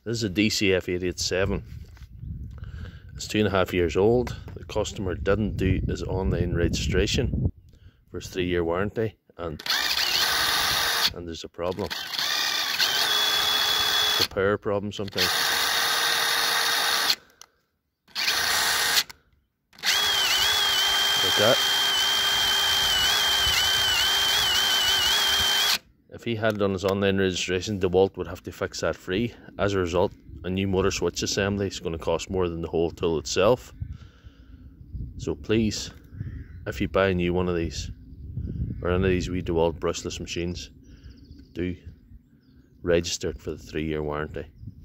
This is a DCF 887. It's 2.5 years old. The customer didn't do his online registration for his 3-year warranty, and there's a problem. It's a power problem sometimes. Like that. If he had done his online registration, DeWalt would have to fix that free. As a result, a new motor switch assembly is going to cost more than the whole tool itself. So please, if you buy a new one of these, or any of these wee DeWalt brushless machines, do register it for the 3-year warranty.